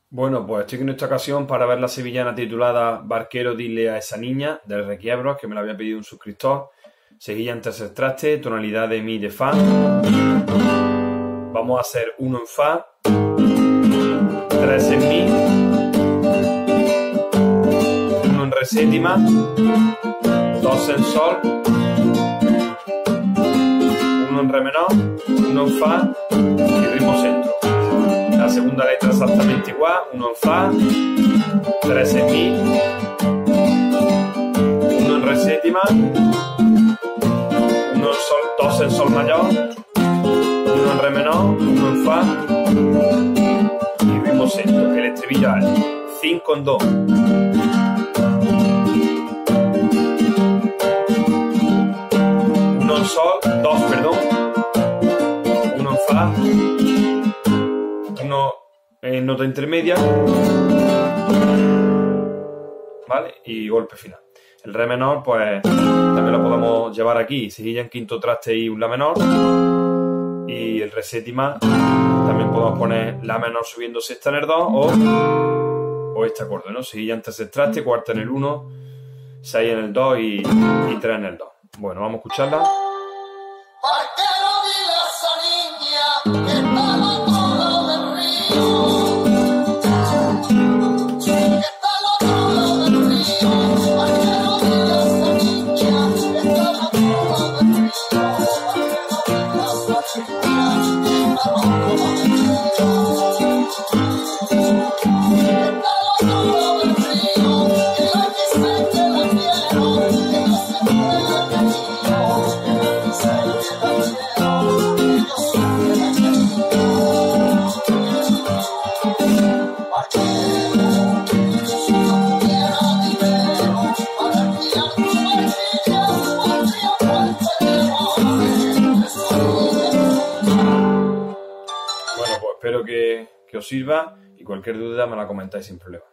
Bueno, pues estoy en esta ocasión para ver la sevillana titulada Barquero, dile a esa niña, del Requiebros, que me la había pedido un suscriptor. Seguilla en tercer traste, tonalidad de mi de fa. Vamos a hacer uno en fa, 3 en mi, uno en re séptima, 2 en sol, uno en re menor, uno en fa y ritmo centro. La segunda letra exactamente igual, uno en fa, 3 en mi, uno en re séptima, uno en sol, 2 en sol mayor, uno en re menor, uno en fa y ritmo centro. El estribillo es 5 en do, uno en sol, 2, perdón, uno en fa, uno en nota intermedia, ¿vale? Y golpe final. El re menor, pues también lo podemos llevar aquí, seguilla en quinto traste y un la menor. Y el re séptima también podemos poner la menor subiendo sexta en el 2 o este acorde, ¿no? Seguilla en tercer traste, cuarta en el 1, 6 en el 2 y 3 en el 2. Bueno, vamos a escucharla. Barquero, dile a esa niña que está al otro lado del río, que está al otro lado del río. Barquero, dile a esa niña que está al otro lado del río. Barquero, dile a esa niña que está al otro lado del río, que está al otro lado del río. Que la quise, que la quiero, que no se muere la querido. Bueno, pues espero que os sirva y cualquier duda me la comentáis sin problema.